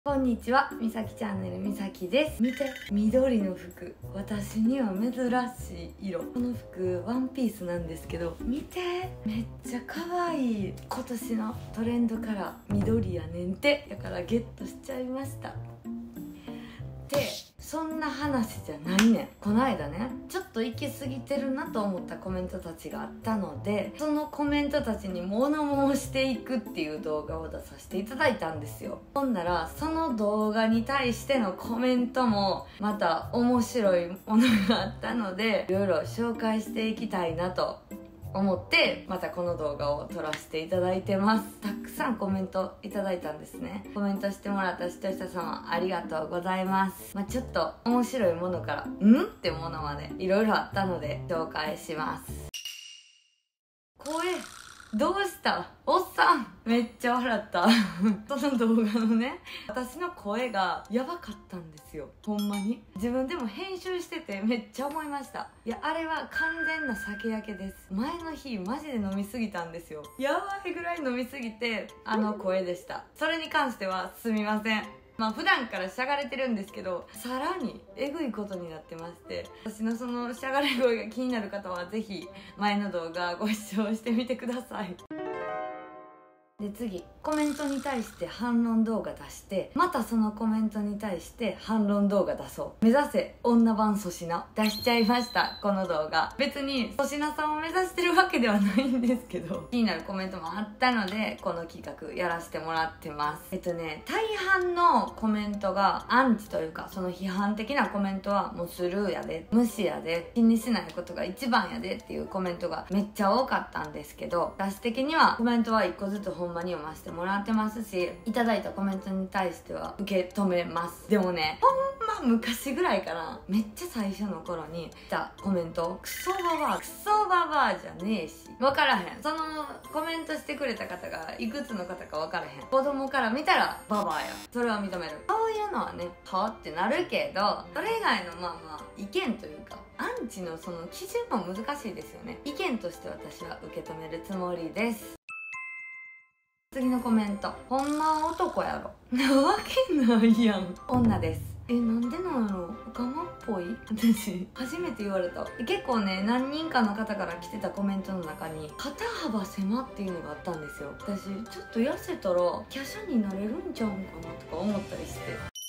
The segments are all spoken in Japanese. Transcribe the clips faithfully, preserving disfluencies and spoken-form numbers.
こんにちは、みさきチャンネルみさきです。見て、緑の服、私には珍しい色。この服ワンピースなんですけど、見て、めっちゃ可愛い。今年のトレンドカラー緑やねんて。だからゲットしちゃいました。で、そんな話じゃないねん。この間ね、ちょっと行き過ぎてるなと思ったコメントたちがあったので、そのコメントたちに物申していくっていう動画を出させていただいたんですよ。ほんならその動画に対してのコメントもまた面白いものがあったので、いろいろ紹介していきたいなと思ってまたこの動画を撮らせていただいてます。たくさんコメントいただいたんですね。コメントしてもらった視聴者様ありがとうございます。まあ、ちょっと面白いものからんってものまでいろいろあったので紹介します。声どうしたおっさん、めっちゃ笑ったその動画のね、私の声がやばかったんですよ。ほんまに自分でも編集しててめっちゃ思いました。いや、あれは完全な酒焼けです。前の日マジで飲みすぎたんですよ。やばいぐらい飲みすぎてあの声でした。それに関してはすみません。まあ普段からしゃがれてるんですけど、さらにえぐいことになってまして、私のそのしゃがれ声が気になる方はぜひ前の動画ご視聴してみてください。で、次、コメントに対して反論動画出して、またそのコメントに対して反論動画出そう。目指せ女版粗品出しちゃいました。この動画別に粗品さんを目指してるわけではないんですけど、気になるコメントもあったのでこの企画やらせてもらってます。えっとね大半のコメントがアンチというか、その批判的なコメントはもうスルーやで、無視やで、気にしないことが一番やでっていうコメントがめっちゃ多かったんですけど、私的にはコメントはいっこずつほんまに読ませてもらってますし、いただいたコメントに対しては受け止めます。でもね、ほんま昔ぐらいかな、めっちゃ最初の頃に来たコメント、クソババアクソババアじゃねえし、分からへん。そのコメントしてくれた方がいくつの方か分からへん。子供から見たらババアや、それは認める。そういうのはね、はあってなるけど、それ以外のまあまあ意見というかアンチのその基準も難しいですよね。意見として私は受け止めるつもりです。次のコメント、ほんま男やろなわけないやん。女です。え、なんでなんやろ、オカマっぽい。私初めて言われた。結構ね、何人かの方から来てたコメントの中に肩幅狭っていうのがあったんですよ。私ちょっと痩せたら華奢になれるんちゃうんかなとか思ったりして、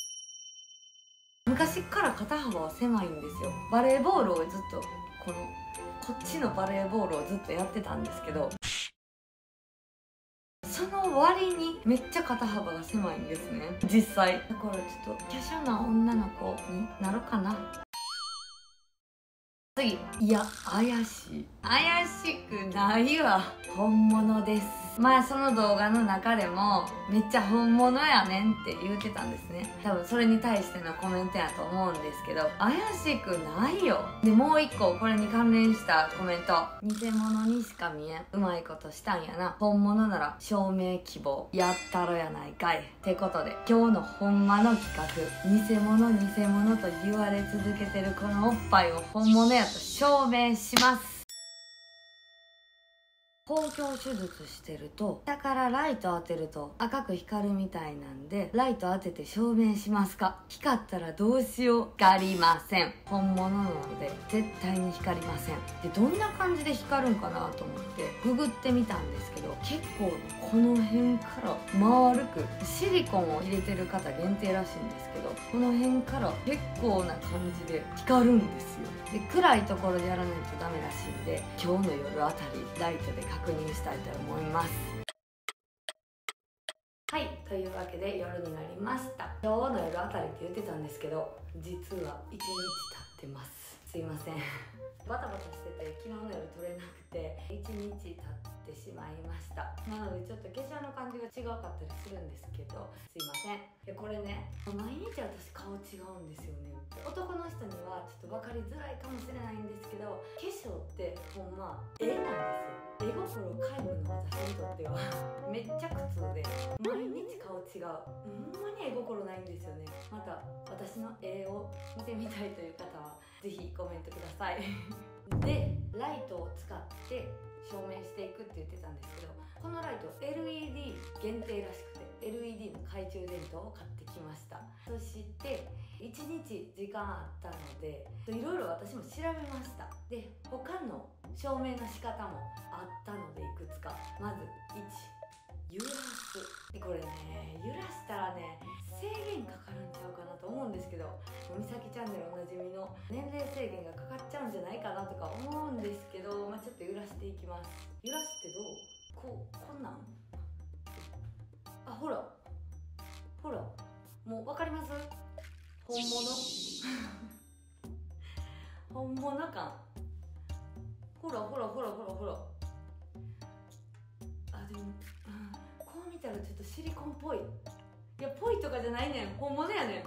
昔から肩幅は狭いんですよ。バレーボールをずっとこのこっちのバレーボールをずっとやってたんですけど、その割にめっちゃ肩幅が狭いんですね、実際。だからちょっと華奢な女の子になるかな。次、いや怪しい。怪しくないわ、本物です。まあその動画の中でもめっちゃ本物やねんって言うてたんですね。多分それに対してのコメントやと思うんですけど、怪しくないよ。で、もう一個これに関連したコメント、偽物にしか見えん、うまいことしたんやな、本物なら証明希望やったろやないかい。ってことで今日のほんまの企画、偽物偽物と言われ続けてるこのおっぱいを本物やと証明します。包協手術してると下からライト当てると赤く光るみたいなんで、ライト当てて証明しますか。光ったらどうしよう。光りません。本物なので絶対に光りません。で、どんな感じで光るんかなと思ってググってみたんですけど、結構この辺から丸くシリコンを入れてる方限定らしいんですけど、この辺から結構な感じで光るんですよ。で、暗いところでやらないとダメらしいんで、今日の夜あたりライトで確認したいと思います。はい、というわけで夜になりました。今日の夜あたりって言ってたんですけど、実はいちにち経ってます。すいませんバタバタしてて昨日の夜撮れなくていちにち経ってしまいました。なのでちょっと化粧の感じが違うかったりするんですけど、すいません。いや、これね、毎日私顔違うんですよね。男の人にはちょっと分かりづらいかもしれないんですけど、化粧ってほんま絵なんですよ。絵心皆無の私にとってはめっちゃ苦痛で、毎日顔違う、ほんまに絵心ないんですよね。また私の絵を見てみたいという方はぜひコメントくださいで、 ライトを使って照明していくって言ってたんですけど、このライト エルイーディー 限定らしくて エルイーディー の懐中電灯を買ってきました。そしていちにち時間あったのでいろいろ私も調べました。で他の照明の仕方もあったのでいくつか。まずいち、揺らす。でこれね、揺らしたらね制限かかるんちゃうかなと思うんですけど、みさきチャンネルおなじみの年齢制限がかかっちゃうんじゃないかなとか思うんですけど、まあ、ちょっと揺らしていきます。揺らすってどう？こう、こんなん？あ、ほらほら、もう分かります？本物本物感。ほらほらほらほらほら。あ、でも、うん、こう見たらちょっとシリコンっぽい。いや、ぽいとかじゃないねん、本物やねん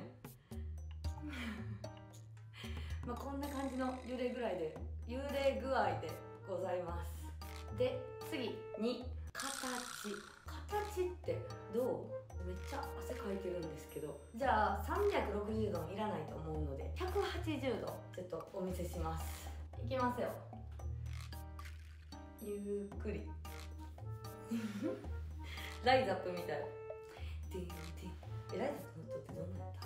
まあこんな感じの揺れぐらいで、揺れ具合でございます。で次に形。形ってどう？めっちゃ汗かいてるんですけど、じゃあさんびゃくろくじゅうどいらないと思うのでひゃくはちじゅうどちょっとお見せします。いきますよ、ゆっくりライザップみたい。ティンティン。え、ライザップの音ってどんなんやった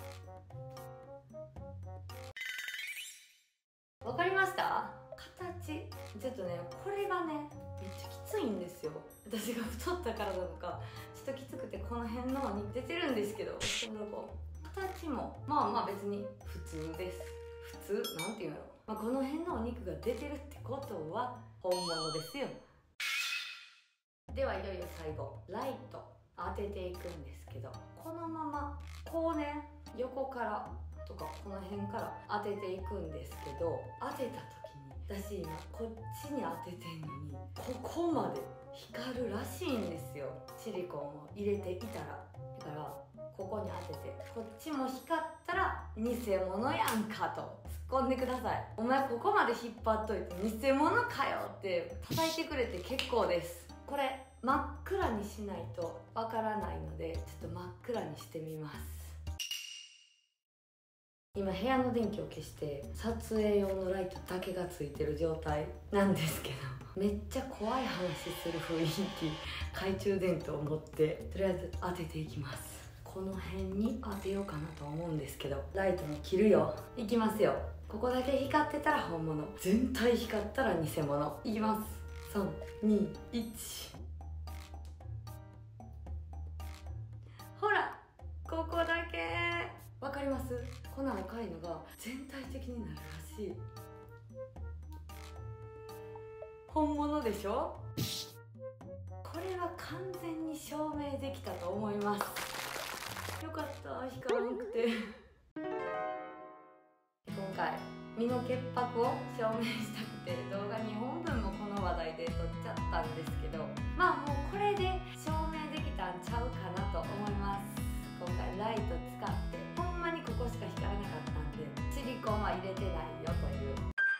？わかりました？形ちょっとね、これがねめっちゃきついんですよ。私が太ったからだとかちょっときつくてこの辺のに出てるんですけど、このこ形もまあまあ別に普通です。普通なんていうの、まあ、この辺のお肉が出てるってことは本物ですよ。ではいよいよ最後、ライト当てていくんですけど、このままこうね、横からとかこの辺から当てていくんですけど、当てた時に私今こっちに当ててんのにここまで光るらしいんですよ、シリコンを入れていたら。だからここに当ててこっちも光ったら偽物やんかと突っ込んでください。お前ここまで引っ張っといて偽物かよって叩いてくれて結構です。これ真っ暗にしないとわからないのでちょっと真っ暗にしてみます。今部屋の電気を消して撮影用のライトだけがついてる状態なんですけど、めっちゃ怖い話する雰囲気。懐中電灯を持ってとりあえず当てていきます。この辺に当てようかなと思うんですけど、ライトも切るよ。いきますよ。ここだけ光ってたら本物、全体光ったら偽物。いきます。さん、に、いち。ほら、ここだけ。わかります？この赤いのが全体的になるらしい。本物でしょ？これは完全に証明できたと思います。よかった、光らなくて今回身の潔白を証明したくて動画にほんぶんもこの話題で撮っちゃったんですけど、まあもうこれで証明できたんちゃうかなと思います。今回ライト使ってほんまにここしか光らなかったんでシリコンは入れてないよという。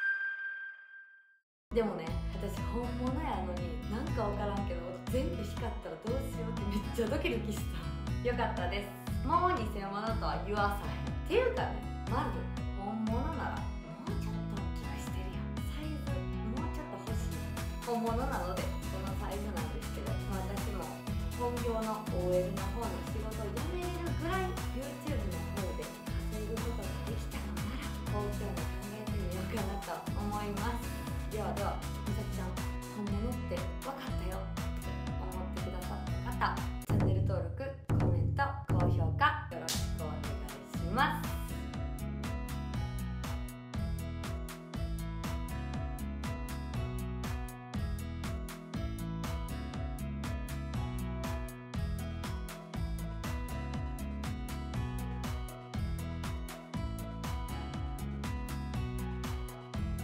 でもね、私本物やのになんか分からんけど全部光ったらどうしようってめっちゃドキドキした。よかったです。もう偽物とは言わさへんっていうかね、まず本物ならもうちょっと大きくしてるやん。サイズもうちょっと欲しい。本物なのでこのサイズなんですけど、私も本業の オーエル の方の仕事を辞めれるぐらい YouTube の方で稼ぐことができたのなら、こういうの考えてみようかなと思います。ではでは。